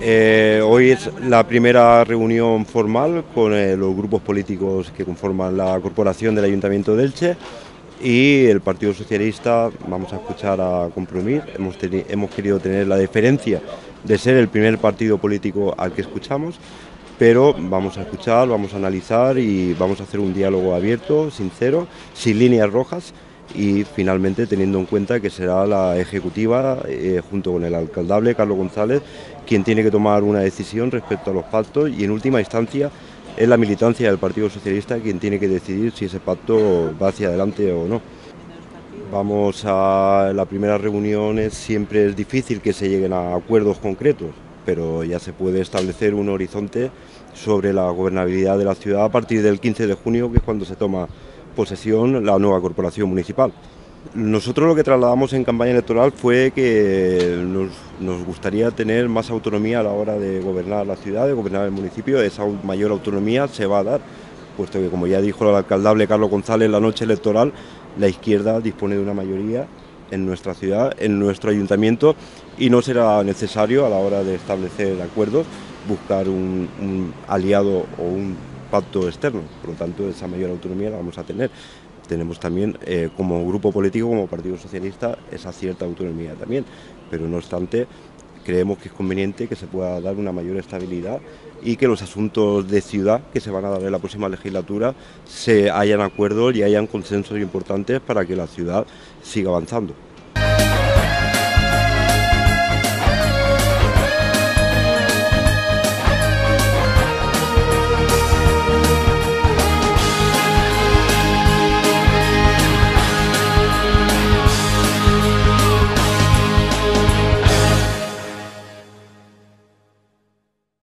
Hoy es la primera reunión formal con los grupos políticos que conforman la corporación del Ayuntamiento de Elche y el Partido Socialista. Vamos a escuchar a Compromís. Hemos querido tener la deferencia de ser el primer partido político al que escuchamos, pero vamos a escuchar, vamos a analizar y vamos a hacer un diálogo abierto, sincero, sin líneas rojas y finalmente teniendo en cuenta que será la ejecutiva, junto con el alcaldable Carlos González, quien tiene que tomar una decisión respecto a los pactos y en última instancia es la militancia del Partido Socialista quien tiene que decidir si ese pacto va hacia adelante o no. Vamos a la primera reunión, siempre es difícil que se lleguen a acuerdos concretos, pero ya se puede establecer un horizonte sobre la gobernabilidad de la ciudad a partir del 15 de junio, que es cuando se toma posesión la nueva corporación municipal. Nosotros lo que trasladamos en campaña electoral fue que nos gustaría tener más autonomía a la hora de gobernar la ciudad, de gobernar el municipio. Esa mayor autonomía se va a dar, puesto que, como ya dijo el alcaldable Carlos González la noche electoral, la izquierda dispone de una mayoría en nuestra ciudad, en nuestro ayuntamiento, y no será necesario a la hora de establecer acuerdos buscar un aliado o un pacto externo. Por lo tanto, esa mayor autonomía la vamos a tener. Tenemos también, como grupo político, como Partido Socialista, esa cierta autonomía también, pero no obstante creemos que es conveniente que se pueda dar una mayor estabilidad y que los asuntos de ciudad que se van a dar en la próxima legislatura hayan acuerdos y hayan consensos importantes para que la ciudad siga avanzando.